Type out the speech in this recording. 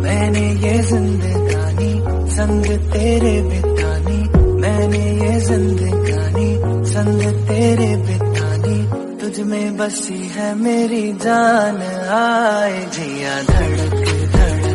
मैंने ये जिंदगानी संग तेरे बितानी, मैंने ये जिंदगानी संग तेरे बितानी, तुझ में बसी है मेरी जान, आए जिया धड़क धड़क